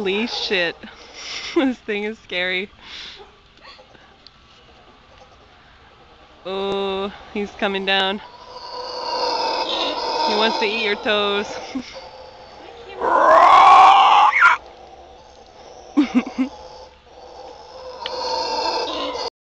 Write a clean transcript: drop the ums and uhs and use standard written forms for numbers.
Holy shit. This thing is scary. Oh, he's coming down. He wants to eat your toes.